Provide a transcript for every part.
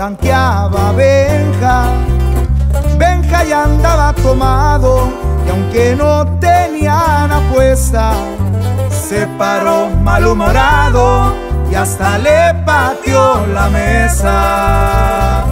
flanqueaba Benja. Benja ya andaba tomado y aunque no tenían apuesta, se paró malhumorado y hasta le pateó la mesa.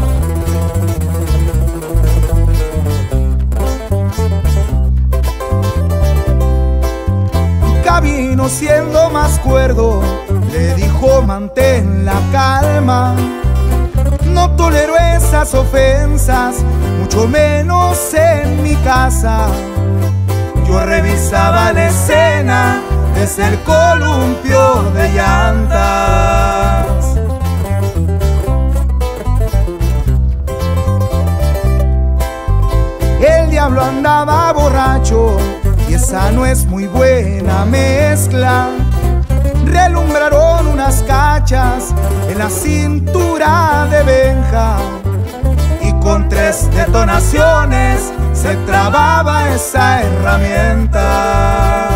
Gabino, siendo más cuerdo, le dijo: mantén la calma, no tolero esas ofensas, mucho menos en mi casa. Yo revisaba la escena desde el columpio de llantas. El diablo andaba borracho y esa no es muy buena mezcla. Relumbraron unas cachas en la cintura de Benja y con 3 detonaciones se trababa esa herramienta.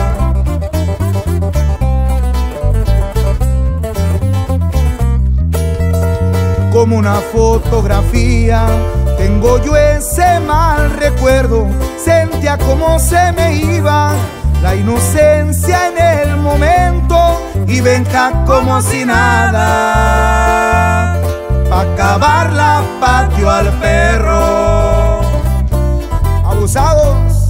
Como una fotografía tengo yo ese mal recuerdo, sentía como se me iba la inocencia en el momento y Benja como si nada, pa' acabarla pateó al perro. Abusados,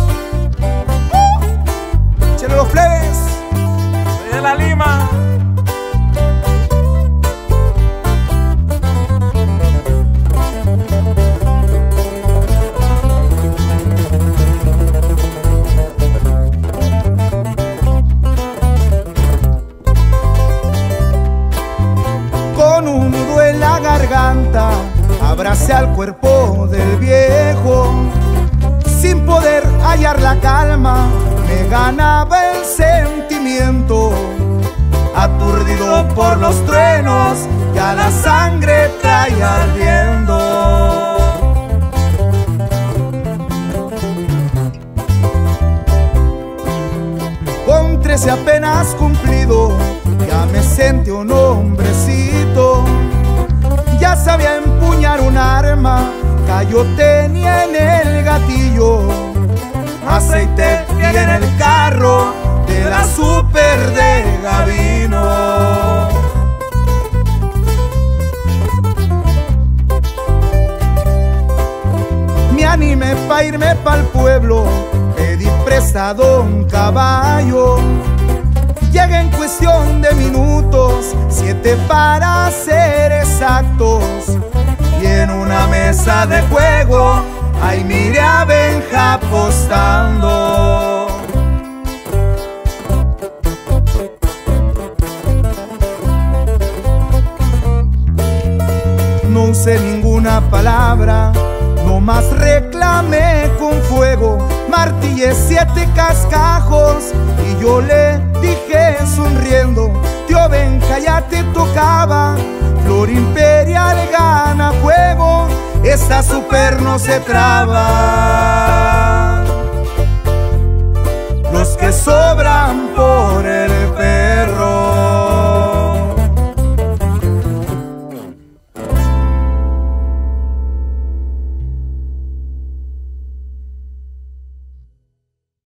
échenle los plebes. Soy de la Lima. Abracé al cuerpo del viejo, sin poder hallar la calma, me ganaba el sentimiento. Aturdido por los truenos, ya la sangre traía ardiendo. Con 13 apenas cumplido, ya me sentí un hombrecito. Ya sabía empuñar un arma, callo tenía en el gatillo. Aceite y en el carro de la super de Gabino. Me animé pa' irme pa'l pueblo, pedí prestado un caballo. Llegué en cuestión de minutos, 7 para ser exactos. Y en una mesa de juego, ahí miré a Benja apostando. No usé ninguna palabra, nomás reclamé con fuego. Martillé 7 cascajos y yo le dije sonriendo: tío Benja, ya te tocaba. Flor imperial gana juego, esta super no se traba. Los que sobran por